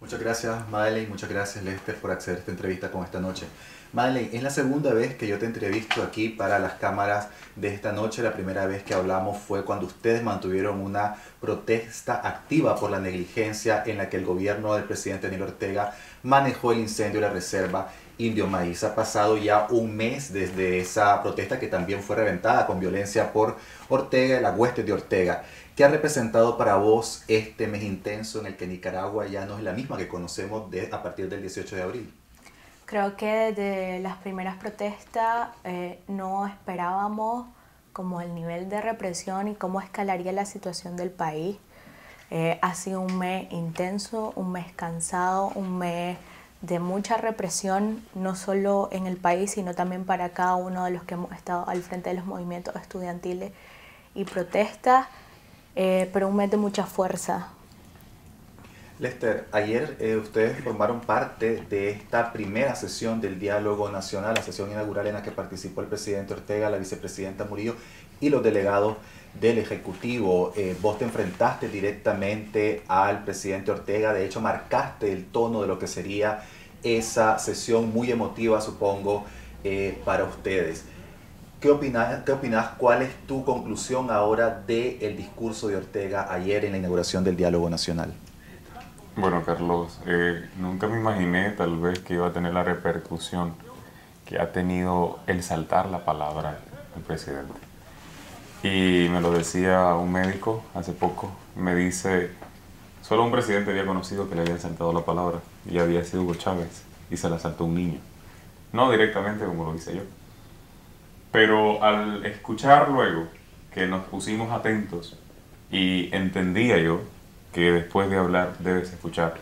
Muchas gracias, Madeleine, muchas gracias, Lester, por acceder a esta entrevista con esta noche. Madeleine, es la segunda vez que yo te entrevisto aquí para las cámaras de esta noche. La primera vez que hablamos fue cuando ustedes mantuvieron una protesta activa por la negligencia en la que el gobierno del presidente Daniel Ortega manejó el incendio de la reserva Indio Maíz. Ha pasado ya un mes desde esa protesta, que también fue reventada con violencia por Ortega y la hueste de Ortega. ¿Qué ha representado para vos este mes intenso en el que Nicaragua ya no es la misma que conocemos a partir del 18 de abril? Creo que desde las primeras protestas no esperábamos como el nivel de represión y cómo escalaría la situación del país. Ha sido un mes intenso, un mes cansado, un mes de mucha represión, no solo en el país, sino también para cada uno de los que hemos estado al frente de los movimientos estudiantiles y protestas, pero un mes de mucha fuerza. Lester, ayer ustedes formaron parte de esta primera sesión del Diálogo Nacional, la sesión inaugural en la que participó el presidente Ortega, la vicepresidenta Murillo y los delegados del Ejecutivo. Vos te enfrentaste directamente al presidente Ortega, de hecho marcaste el tono de lo que sería esa sesión muy emotiva, supongo, para ustedes. ¿Qué opinás? ¿Cuál es tu conclusión ahora del discurso de Ortega ayer en la inauguración del Diálogo Nacional? Bueno, Carlos, nunca me imaginé tal vez que iba a tener la repercusión que ha tenido el saltar la palabra el presidente. Y me lo decía un médico hace poco, me dice, solo un presidente había conocido que le habían saltado la palabra, y había sido Hugo Chávez, y se la saltó un niño. No directamente como lo hice yo, pero al escuchar luego que nos pusimos atentos y entendía yo que después de hablar debes escuchar.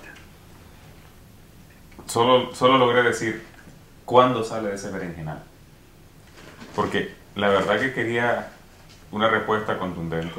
Solo logré decir, ¿cuándo sale de ese berenjenal? Porque la verdad que quería una respuesta contundente,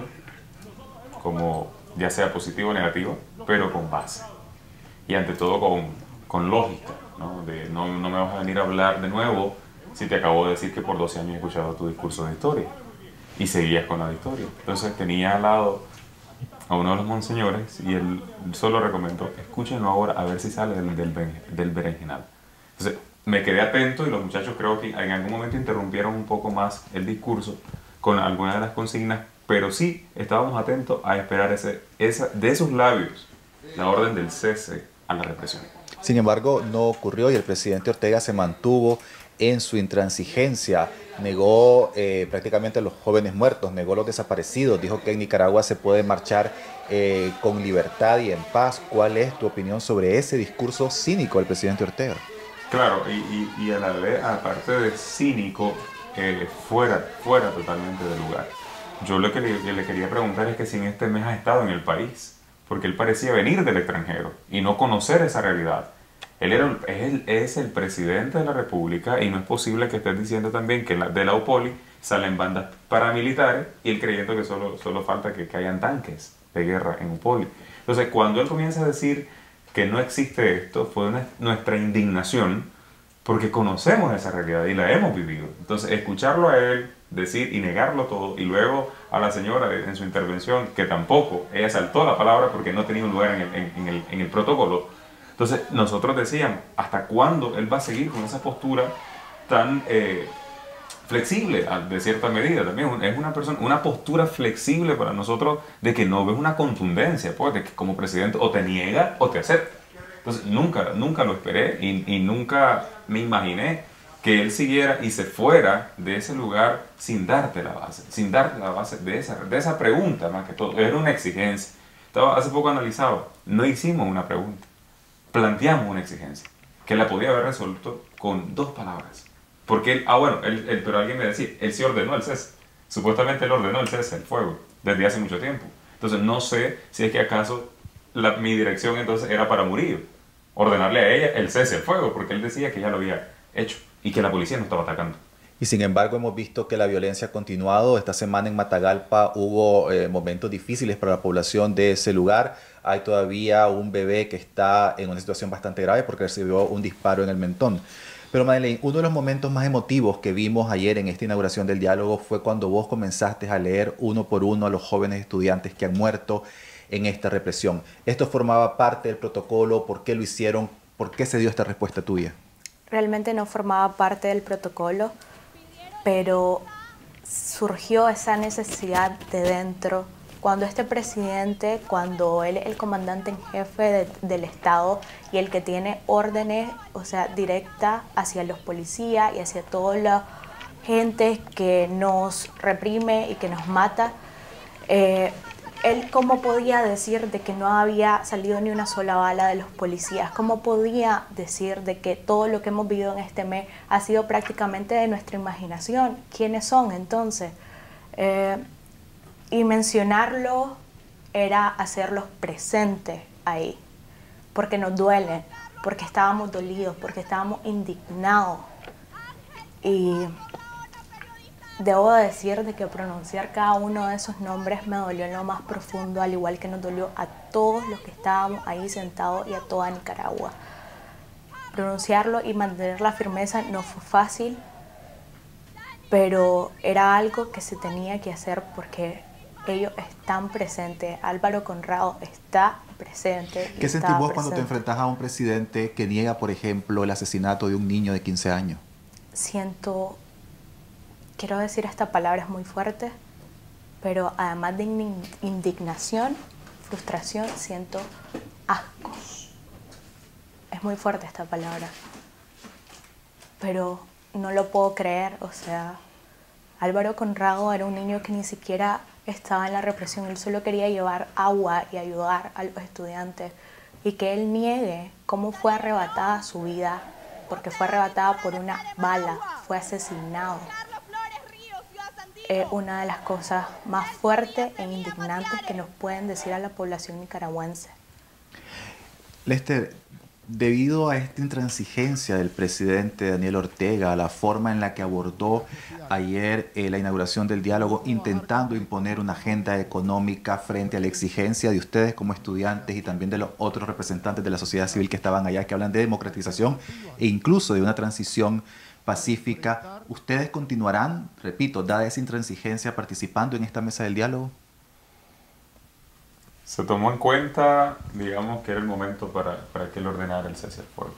como ya sea positiva o negativa, pero con base. Y ante todo con lógica, ¿no? No me vas a venir a hablar de nuevo si te acabo de decir que por 12 años he escuchado tu discurso de historia. Y seguías con la de historia. Entonces tenía al lado a uno de los monseñores y él solo recomendó, escúchenlo ahora a ver si sale del berenjenal. Entonces me quedé atento y los muchachos creo que en algún momento interrumpieron un poco más el discurso con algunas de las consignas, pero sí estábamos atentos a esperar de esos labios la orden del cese a la represión. Sin embargo, no ocurrió y el presidente Ortega se mantuvo en su intransigencia, negó prácticamente a los jóvenes muertos, negó los desaparecidos, dijo que en Nicaragua se puede marchar con libertad y en paz. ¿Cuál es tu opinión sobre ese discurso cínico del presidente Ortega? Claro, y a la vez, aparte de cínico, fuera totalmente de lugar. Yo lo que le quería preguntar es que si en este mes ha estado en el país, porque él parecía venir del extranjero y no conocer esa realidad. Él es el presidente de la República y no es posible que estés diciendo también que de la UPOLI salen bandas paramilitares y él creyendo que solo falta que hayan tanques de guerra en UPOLI. Entonces, cuando él comienza a decir que no existe esto, fue nuestra indignación porque conocemos esa realidad y la hemos vivido. Entonces, escucharlo a él decir y negarlo todo, y luego a la señora en su intervención, que tampoco, ella saltó la palabra porque no tenía un lugar en el protocolo. Entonces, nosotros decíamos, ¿hasta cuándo él va a seguir con esa postura tan flexible de cierta medida? También es una postura flexible para nosotros de que no ves una contundencia, pues, de que como presidente o te niega o te acepta. Entonces, nunca lo esperé y nunca me imaginé que él siguiera y se fuera de ese lugar sin darte la base de esa pregunta, más que todo. Era una exigencia. Hace poco analizaba, no hicimos una pregunta, planteamos una exigencia, que la podía haber resuelto con 2 palabras. Porque pero alguien me decía, él sí ordenó el cese. Supuestamente él ordenó el cese, el fuego, desde hace mucho tiempo. Entonces no sé si es que acaso mi dirección entonces era para Murillo, ordenarle a ella el cese, el fuego, porque él decía que ya lo había hecho y que la policía no estaba atacando. Y sin embargo hemos visto que la violencia ha continuado. Esta semana en Matagalpa hubo momentos difíciles para la población de ese lugar. Hay todavía un bebé que está en una situación bastante grave porque recibió un disparo en el mentón. Pero Madeleine, uno de los momentos más emotivos que vimos ayer en esta inauguración del diálogo fue cuando vos comenzaste a leer uno por uno a los jóvenes estudiantes que han muerto en esta represión. ¿Esto formaba parte del protocolo? ¿Por qué lo hicieron? ¿Por qué se dio esta respuesta tuya? Realmente no formaba parte del protocolo, pero surgió esa necesidad de dentro. Cuando este presidente, cuando él es el comandante en jefe del Estado y el que tiene órdenes, o sea, directas hacia los policías y hacia toda la gente que nos reprime y que nos mata, él cómo podía decir de que no había salido ni una sola bala de los policías, cómo podía decir de que todo lo que hemos vivido en este mes ha sido prácticamente de nuestra imaginación. ¿Quiénes son entonces? Y mencionarlo era hacerlos presentes ahí, porque nos duelen, porque estábamos dolidos, porque estábamos indignados. Y debo decir de que pronunciar cada uno de esos nombres me dolió en lo más profundo, al igual que nos dolió a todos los que estábamos ahí sentados y a toda Nicaragua. Pronunciarlo y mantener la firmeza no fue fácil, pero era algo que se tenía que hacer porque ellos están presentes. Álvaro Conrado está presente. ¿Qué sentís vos cuando te enfrentás a un presidente que niega, por ejemplo, el asesinato de un niño de 15 años? Quiero decir esta palabra, es muy fuerte, pero además de indignación, frustración, siento asco. Es muy fuerte esta palabra, pero no lo puedo creer. O sea, Álvaro Conrado era un niño que ni siquiera estaba en la represión, él solo quería llevar agua y ayudar a los estudiantes, y que él niegue cómo fue arrebatada su vida, porque fue arrebatada por una bala, fue asesinado. Es una de las cosas más fuertes e indignantes que nos pueden decir a la población nicaragüense. Lester, debido a esta intransigencia del presidente Daniel Ortega, a la forma en la que abordó ayer la inauguración del diálogo, intentando imponer una agenda económica frente a la exigencia de ustedes como estudiantes y también de los otros representantes de la sociedad civil que estaban allá, que hablan de democratización e incluso de una transición pacífica, ¿ustedes continuarán, repito, dada esa intransigencia, participando en esta mesa del diálogo? Se tomó en cuenta, digamos, que era el momento para que él ordenara el cese al fuego.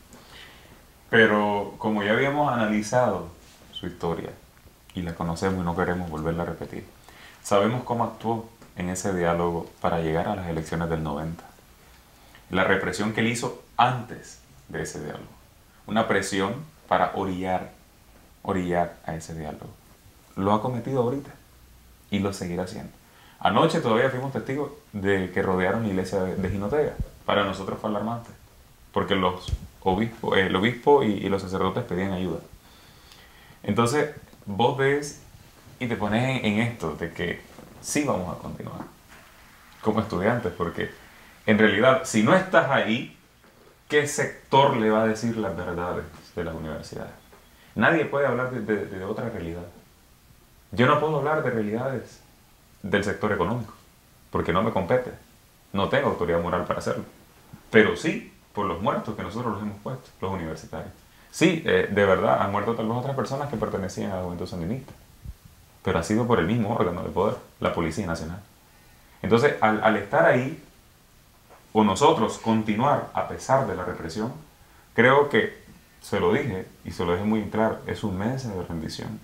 Pero como ya habíamos analizado su historia y la conocemos y no queremos volverla a repetir, sabemos cómo actuó en ese diálogo para llegar a las elecciones del 90. La represión que él hizo antes de ese diálogo. Una presión para orillar a ese diálogo. Lo ha cometido ahorita y lo seguirá haciendo. Anoche todavía fuimos testigos de que rodearon la iglesia de Jinotega. Para nosotros fue alarmante, porque el obispo y los sacerdotes pedían ayuda. Entonces, vos ves y te pones en esto de que sí vamos a continuar como estudiantes, porque en realidad, si no estás ahí, ¿qué sector le va a decir las verdades de las universidades? Nadie puede hablar de otra realidad. Yo no puedo hablar de realidades del sector económico, porque no me compete. No tengo autoridad moral para hacerlo. Pero sí, por los muertos que nosotros los hemos puesto, los universitarios. Sí, de verdad, han muerto tal vez otras personas que pertenecían a la Juventud Sandinista, pero ha sido por el mismo órgano de poder, la Policía Nacional. Entonces, al estar ahí, o nosotros continuar a pesar de la represión, creo que, se lo dije y se lo dejé muy claro, es un mensaje de rendición.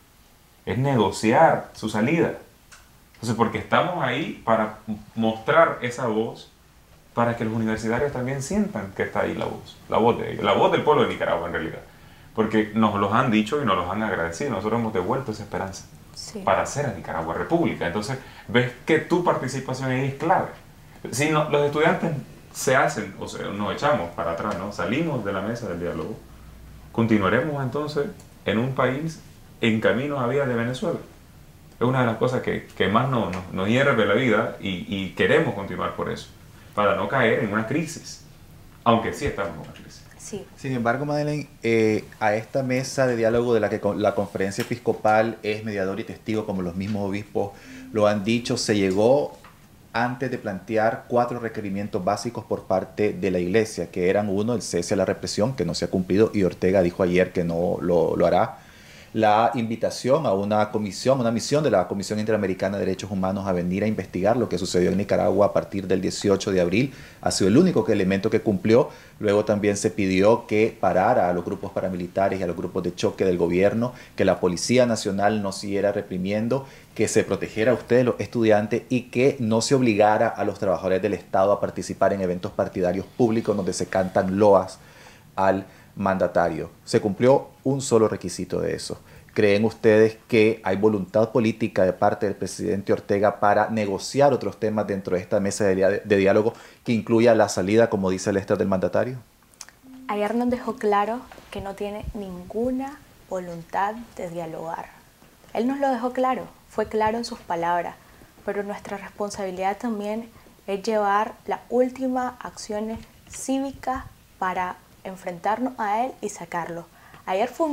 Es negociar su salida. Entonces, porque estamos ahí para mostrar esa voz, para que los universitarios también sientan que está ahí la voz de ellos, la voz del pueblo de Nicaragua en realidad. Porque nos los han dicho y nos los han agradecido, nosotros hemos devuelto esa esperanza para hacer a Nicaragua república. Entonces, ves que tu participación ahí es clave. Si no, los estudiantes se hacen, o sea, nos echamos para atrás, ¿no? Salimos de la mesa del diálogo, continuaremos entonces en un país en camino a vías de Venezuela. Es una de las cosas que más nos hierve la vida y queremos continuar por eso, para no caer en una crisis, aunque sí estamos en una crisis. Sí. Sin embargo, Madeleine, a esta mesa de diálogo de la que la conferencia episcopal es mediador y testigo, como los mismos obispos lo han dicho, se llegó antes de plantear 4 requerimientos básicos por parte de la Iglesia, que eran: 1, el cese a la represión, que no se ha cumplido, y Ortega dijo ayer que no lo hará. la invitación a una comisión, una misión de la Comisión Interamericana de Derechos Humanos a venir a investigar lo que sucedió en Nicaragua a partir del 18 de abril. Ha sido el único elemento que cumplió. Luego también se pidió que parara a los grupos paramilitares y a los grupos de choque del gobierno, que la Policía Nacional no siguiera reprimiendo, que se protegiera a ustedes, los estudiantes, y que no se obligara a los trabajadores del Estado a participar en eventos partidarios públicos donde se cantan loas al mandatario. Se cumplió un solo requisito de eso. ¿Creen ustedes que hay voluntad política de parte del presidente Ortega para negociar otros temas dentro de esta mesa de diálogo que incluya la salida, como dice Lester, del mandatario? Ayer nos dejó claro que no tiene ninguna voluntad de dialogar. Él nos lo dejó claro, fue claro en sus palabras, pero nuestra responsabilidad también es llevar las últimas acciones cívicas para enfrentarnos a él y sacarlo. Ayer fue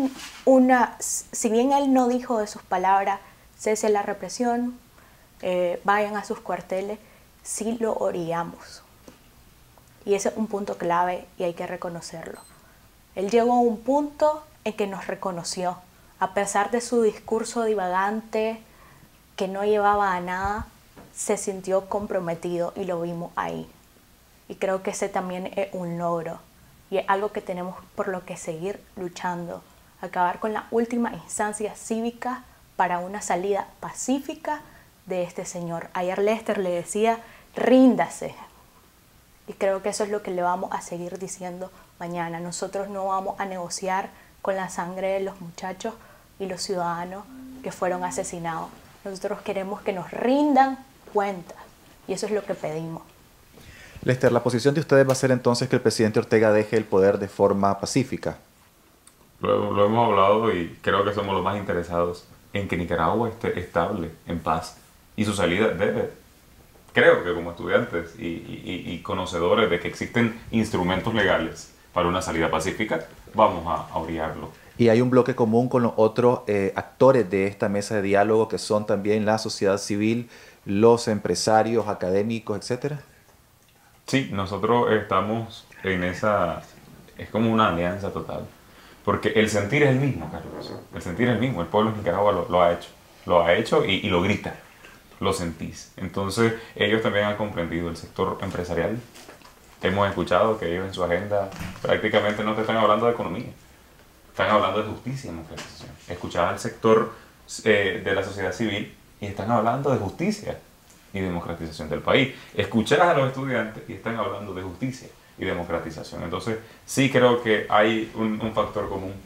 si bien él no dijo de sus palabras, cese la represión, vayan a sus cuarteles, sí lo orillamos. Y ese es un punto clave y hay que reconocerlo. Él llegó a un punto en que nos reconoció, a pesar de su discurso divagante, que no llevaba a nada, se sintió comprometido y lo vimos ahí. Y creo que ese también es un logro. Y es algo que tenemos por lo que seguir luchando, acabar con la última instancia cívica para una salida pacífica de este señor. Ayer Lester le decía, ríndase. Y creo que eso es lo que le vamos a seguir diciendo mañana. Nosotros no vamos a negociar con la sangre de los muchachos y los ciudadanos que fueron asesinados. Nosotros queremos que nos rindan cuentas y eso es lo que pedimos. Lester, la posición de ustedes va a ser entonces que el presidente Ortega deje el poder de forma pacífica. Lo hemos hablado y creo que somos los más interesados en que Nicaragua esté estable, en paz. Y su salida debe, creo que como estudiantes y conocedores de que existen instrumentos legales para una salida pacífica, vamos a orillarlo. Y hay un bloque común con los otros actores de esta mesa de diálogo, que son también la sociedad civil, los empresarios, académicos, etcétera. Sí, nosotros estamos en esa, es como una alianza total, porque el sentir es el mismo, Carlos, el sentir es el mismo, el pueblo de Nicaragua lo ha hecho y lo grita, lo sentís. Entonces ellos también han comprendido el sector empresarial, hemos escuchado que ellos en su agenda prácticamente no te están hablando de economía, están hablando de justicia y democratización. Escuchás al sector de la sociedad civil y están hablando de justicia y democratización del país. Escuchar a los estudiantes y están hablando de justicia y democratización. Entonces, sí creo que hay un factor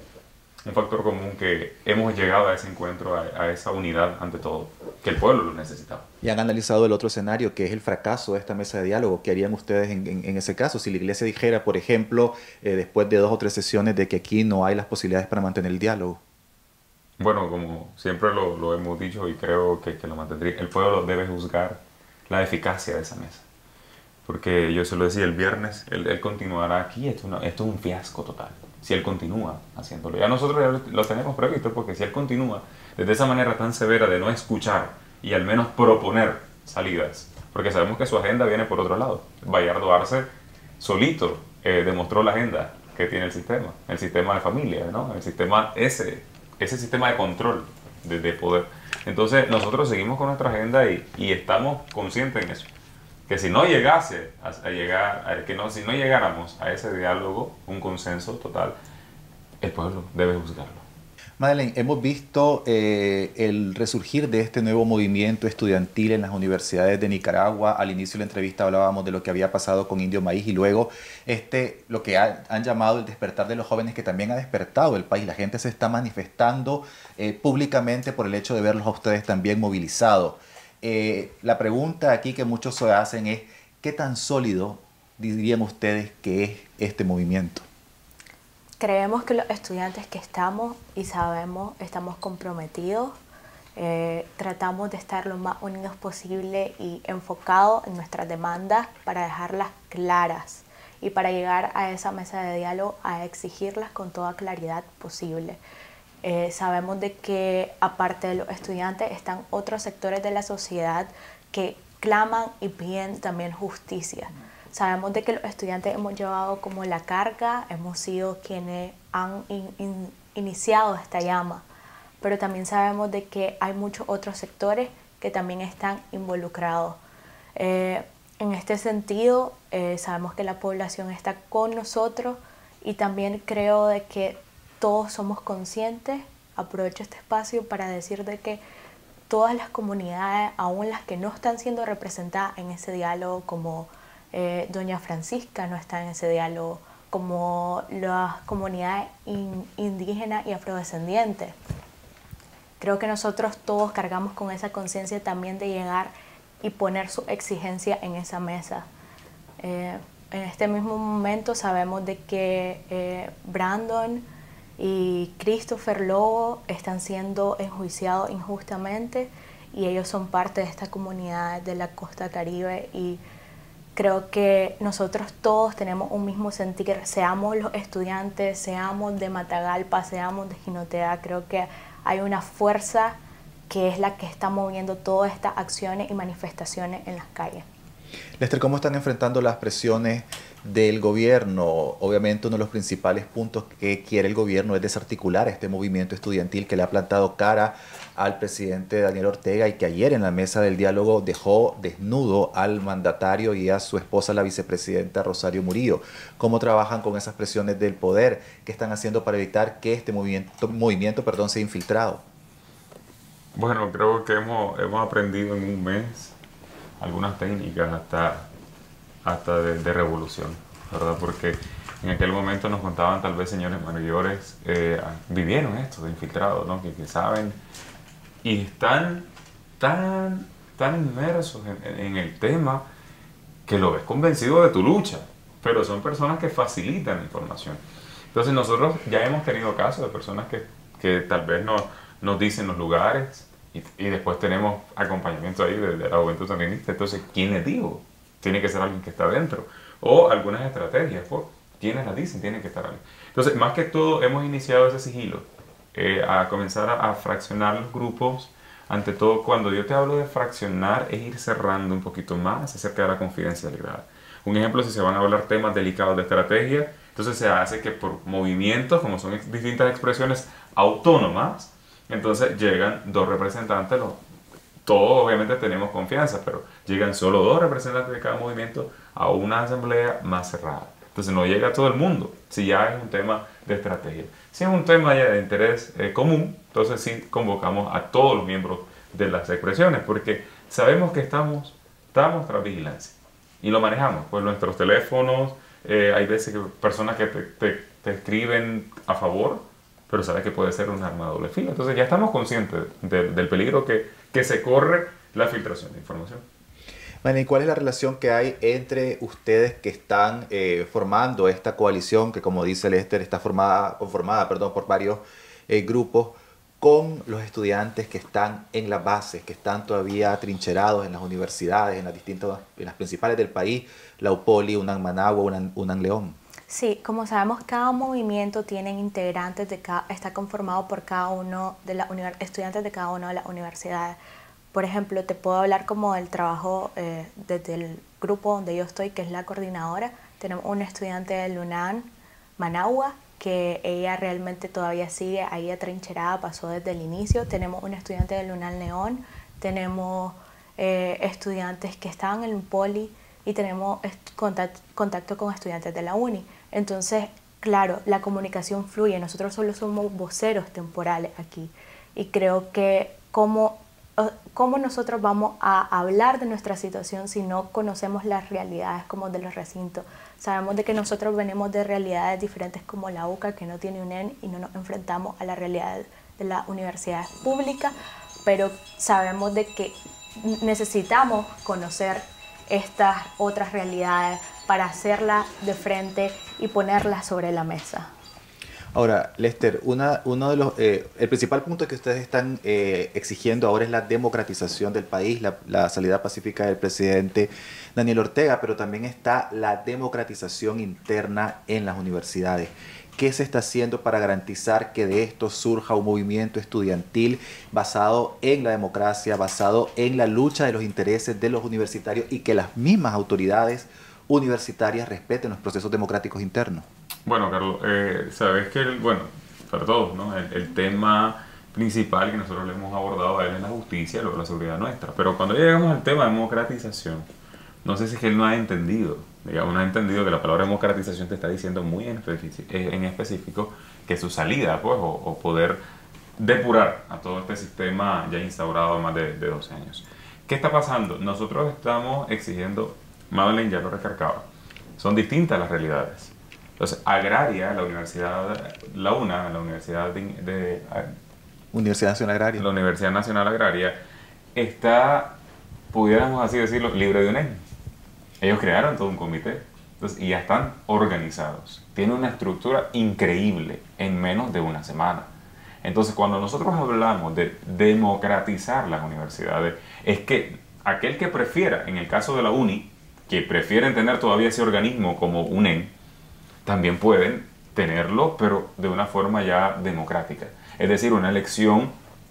común que hemos llegado a ese encuentro, a esa unidad ante todo, que el pueblo lo necesitaba. Y han analizado el otro escenario, que es el fracaso de esta mesa de diálogo. ¿Qué harían ustedes en ese caso? Si la iglesia dijera, por ejemplo, después de 2 o 3 sesiones, de que aquí no hay las posibilidades para mantener el diálogo. Bueno, como siempre lo hemos dicho y creo que lo mantendría, el pueblo debe juzgar la eficacia de esa mesa. Porque yo se lo decía el viernes, él continuará aquí, esto es un fiasco total, si él continúa haciéndolo. Ya nosotros ya lo tenemos previsto, porque si él continúa desde esa manera tan severa de no escuchar y al menos proponer salidas, porque sabemos que su agenda viene por otro lado. Bayardo Arce solito demostró la agenda que tiene el sistema de familia, ¿no? El sistema ese sistema de control, de poder. Entonces nosotros seguimos con nuestra agenda y estamos conscientes en eso, que si no llegase a llegar, si no llegáramos a ese diálogo, un consenso total, el pueblo debe juzgarlo. Madeleine, hemos visto el resurgir de este nuevo movimiento estudiantil en las universidades de Nicaragua. Al inicio de la entrevista hablábamos de lo que había pasado con Indio Maíz y luego lo que han llamado el despertar de los jóvenes, que también ha despertado el país. La gente se está manifestando públicamente por el hecho de verlos a ustedes también movilizados. La pregunta aquí que muchos se hacen es, ¿qué tan sólido dirían ustedes que es este movimiento? Creemos que los estudiantes que estamos estamos comprometidos, tratamos de estar lo más unidos posible y enfocados en nuestras demandas para dejarlas claras y para llegar a esa mesa de diálogo a exigirlas con toda claridad posible. Sabemos de que aparte de los estudiantes están otros sectores de la sociedad que claman y piden también justicia. Sabemos de que los estudiantes hemos llevado como la carga, hemos sido quienes han iniciado esta llama, pero también sabemos de que hay muchos otros sectores que también están involucrados. En este sentido, sabemos que la población está con nosotros y también creo de que todos somos conscientes. Aprovecho este espacio para decir de que todas las comunidades, aún las que no están siendo representadas en ese diálogo, como Doña Francisca no está en ese diálogo, como las comunidades indígenas y afrodescendientes. Creo que nosotros todos cargamos con esa conciencia también de llegar y poner su exigencia en esa mesa. En este mismo momento sabemos de que Brandon y Christopher Lobo están siendo enjuiciados injustamente y ellos son parte de esta comunidad de la costa Caribe y creo que nosotros todos tenemos un mismo sentir, seamos los estudiantes, seamos de Matagalpa, seamos de Jinotega, creo que hay una fuerza que es la que está moviendo todas estas acciones y manifestaciones en las calles. Lester, ¿cómo están enfrentando las presiones del gobierno? Obviamente uno de los principales puntos que quiere el gobierno es desarticular este movimiento estudiantil que le ha plantado cara al presidente Daniel Ortega y que ayer en la mesa del diálogo dejó desnudo al mandatario y a su esposa, la vicepresidenta Rosario Murillo. ¿Cómo trabajan con esas presiones del poder? ¿Qué están haciendo para evitar que este movimiento sea infiltrado? Bueno, creo que hemos aprendido en un mes algunas técnicas hasta de revolución, ¿verdad? Porque en aquel momento nos contaban tal vez señores mayores, vivieron esto de infiltrados, ¿no? Que saben y están tan inmersos en el tema que lo ves convencido de tu lucha, pero son personas que facilitan información. Entonces nosotros ya hemos tenido casos de personas que tal vez nos dicen los lugares y después tenemos acompañamiento ahí de la juventud sandinista. Entonces, ¿quién les dijo? Tiene que ser alguien que está adentro. O algunas estrategias, ¿quiénes las dicen? Tienen que estar ahí. Entonces, más que todo, hemos iniciado ese sigilo, a comenzar a fraccionar los grupos. Ante todo, cuando yo te hablo de fraccionar, es ir cerrando un poquito más acerca de la confidencialidad. Un ejemplo, si se van a hablar temas delicados de estrategia, entonces se hace que por movimientos, como son distintas expresiones autónomas, entonces llegan dos representantes, todos obviamente tenemos confianza, pero llegan solo dos representantes de cada movimiento a una asamblea más cerrada. Entonces no llega todo el mundo, si ya es un tema de estrategia. Si es un tema ya de interés común, entonces sí convocamos a todos los miembros de las expresiones, porque sabemos que estamos tras vigilancia y lo manejamos, pues nuestros teléfonos, hay veces que personas que te escriben a favor, pero sabes que puede ser un arma de doble filo. Entonces ya estamos conscientes del peligro que se corre la filtración de información. Bueno, ¿y cuál es la relación que hay entre ustedes que están formando esta coalición que, como dice Lester, está conformada por varios grupos, con los estudiantes que están en las bases, que están todavía atrincherados en las universidades, en las principales del país, la UPOLI, UNAM Managua, UNAM León? Sí, como sabemos, cada movimiento tiene integrantes, está conformado por cada uno de los estudiantes de cada una de las universidades. Por ejemplo, te puedo hablar como del trabajo desde el grupo donde yo estoy, que es la coordinadora. Tenemos una estudiante del UNAM Managua, que ella realmente todavía sigue ahí atrincherada, pasó desde el inicio. Tenemos una estudiante del UNAM León, tenemos estudiantes que estaban en el Poli y tenemos contacto con estudiantes de la UNI. Entonces, claro, la comunicación fluye, nosotros solo somos voceros temporales aquí y creo que ¿cómo nosotros vamos a hablar de nuestra situación si no conocemos las realidades como de los recintos? Sabemos de que nosotros venimos de realidades diferentes como la UCA, que no tiene UNEN, y no nos enfrentamos a la realidad de las universidades públicas, pero sabemos de que necesitamos conocer estas otras realidades para hacerlas de frente y ponerlas sobre la mesa. Ahora, Lester, el principal punto que ustedes están exigiendo ahora es la democratización del país, la salida pacífica del presidente Daniel Ortega, pero también está la democratización interna en las universidades. ¿Qué se está haciendo para garantizar que de esto surja un movimiento estudiantil basado en la democracia, basado en la lucha de los intereses de los universitarios y que las mismas autoridades universitarias respeten los procesos democráticos internos? Bueno, Carlos, sabes que, para todos, ¿no? El tema principal que nosotros le hemos abordado a él en la justicia, luego la seguridad nuestra. Pero cuando llegamos al tema de democratización, no sé si es que él no ha entendido, digamos, no ha entendido que la palabra democratización te está diciendo muy en específico que su salida, pues, o poder depurar a todo este sistema ya instaurado más de 12 años. ¿Qué está pasando? Nosotros estamos exigiendo, Madeleine ya lo recargaba, son distintas las realidades. Entonces, Agraria, la universidad, la UNA, la Universidad Universidad Nacional Agraria. La Universidad Nacional Agraria está, pudiéramos así decirlo, libre de UNEM. Ellos crearon todo un comité, entonces, y ya están organizados. Tiene una estructura increíble en menos de una semana. Entonces, cuando nosotros hablamos de democratizar las universidades, es que aquel que prefiera, en el caso de la UNI, que prefieren tener todavía ese organismo como UNEM, también pueden tenerlo, pero de una forma ya democrática. Es decir, una elección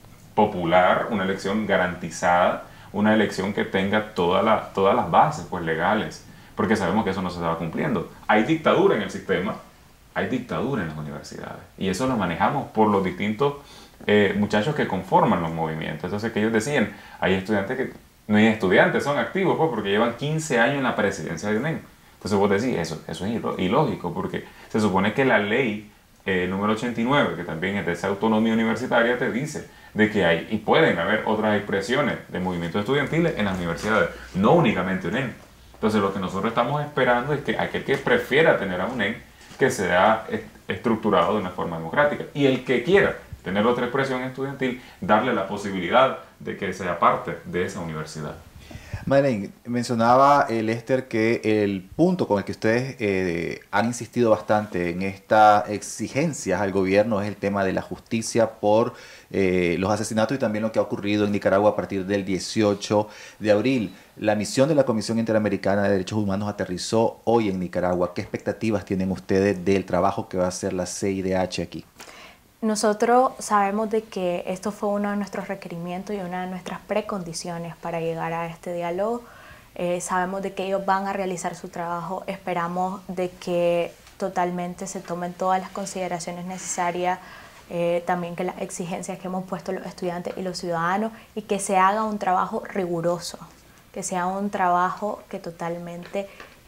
popular, una elección garantizada, una elección que tenga todas las bases, pues, legales, porque sabemos que eso no se estaba cumpliendo. Hay dictadura en el sistema, hay dictadura en las universidades, y eso lo manejamos por los distintos muchachos que conforman los movimientos. Entonces, que ellos decían, hay estudiantes que, no hay estudiantes, son activos, pues, porque llevan 15 años en la presidencia de UNEM. Entonces vos decís, eso es ilógico, porque se supone que la ley número 89, que también es de esa autonomía universitaria, te dice de que hay y pueden haber otras expresiones de movimientos estudiantiles en las universidades, no únicamente UNEM. Entonces lo que nosotros estamos esperando es que aquel que prefiera tener a UNEM, que sea estructurado de una forma democrática, y el que quiera tener otra expresión estudiantil, darle la posibilidad de que sea parte de esa universidad. Madeleine, mencionaba Lester que el punto con el que ustedes han insistido bastante en estas exigencias al gobierno es el tema de la justicia por los asesinatos y también lo que ha ocurrido en Nicaragua a partir del 18 de abril. La misión de la Comisión Interamericana de Derechos Humanos aterrizó hoy en Nicaragua. ¿Qué expectativas tienen ustedes del trabajo que va a hacer la CIDH aquí? Nosotros sabemos de que esto fue uno de nuestros requerimientos y una de nuestras precondiciones para llegar a este diálogo. Sabemos de que ellos van a realizar su trabajo, esperamos de que totalmente se tomen todas las consideraciones necesarias, también que las exigencias que hemos puesto los estudiantes y los ciudadanos, y que se haga un trabajo riguroso, que sea un trabajo que totalmente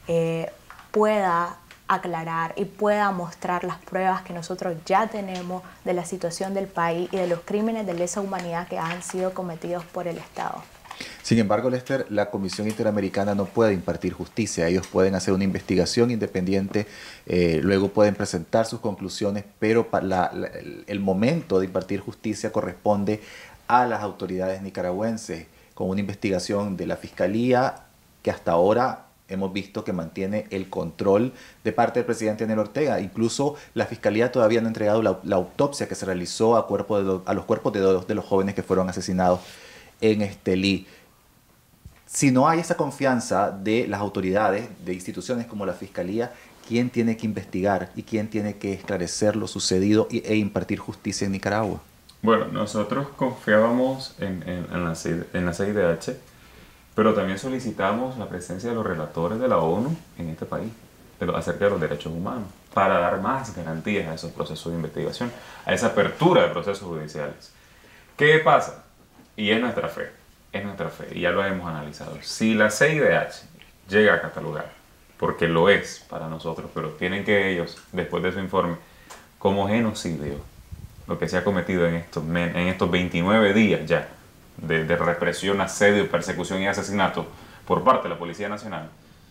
pueda aclarar y pueda mostrar las pruebas que nosotros ya tenemos de la situación del país y de los crímenes de lesa humanidad que han sido cometidos por el Estado. Sin embargo, Lester, la Comisión Interamericana no puede impartir justicia. Ellos pueden hacer una investigación independiente, luego pueden presentar sus conclusiones, pero el momento de impartir justicia corresponde a las autoridades nicaragüenses, con una investigación de la Fiscalía que hasta ahora hemos visto que mantiene el control de parte del presidente Daniel Ortega. Incluso la Fiscalía todavía no ha entregado la autopsia que se realizó a los cuerpos de los jóvenes que fueron asesinados en Estelí. Si no hay esa confianza de las autoridades, de instituciones como la Fiscalía, ¿quién tiene que investigar y quién tiene que esclarecer lo sucedido e impartir justicia en Nicaragua? Bueno, nosotros confiábamos en la CIDH, pero también solicitamos la presencia de los relatores de la ONU en este país acerca de los derechos humanos, para dar más garantías a esos procesos de investigación, a esa apertura de procesos judiciales. ¿Qué pasa? Y es nuestra fe, y ya lo hemos analizado. Si la CIDH llega a catalogar, porque lo es para nosotros, pero tienen que ellos, después de su informe, como genocidio, lo que se ha cometido en estos 29 días ya, de represión, asedio, persecución y asesinato por parte de la Policía Nacional,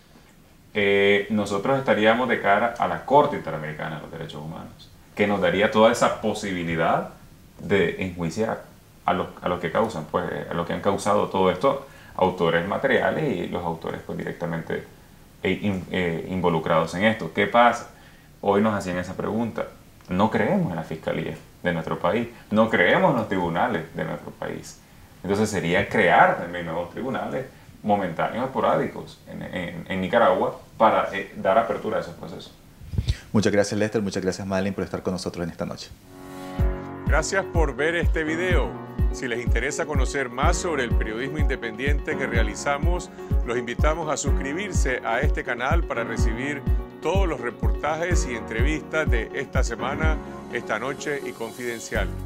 nosotros estaríamos de cara a la Corte Interamericana de los Derechos Humanos, que nos daría toda esa posibilidad de enjuiciar a los que causan, pues, a los que han causado todo esto, autores materiales y los autores, pues, directamente involucrados en esto. ¿Qué pasa? Hoy nos hacían esa pregunta. No creemos en la Fiscalía de nuestro país, no creemos en los tribunales de nuestro país. Entonces sería crear también nuevos tribunales momentáneos, esporádicos en Nicaragua para dar apertura a esos procesos. Muchas gracias, Lester. Muchas gracias, Madeleine, por estar con nosotros en esta noche. Gracias por ver este video. Si les interesa conocer más sobre el periodismo independiente que realizamos, los invitamos a suscribirse a este canal para recibir todos los reportajes y entrevistas de esta semana, esta noche y Confidencial.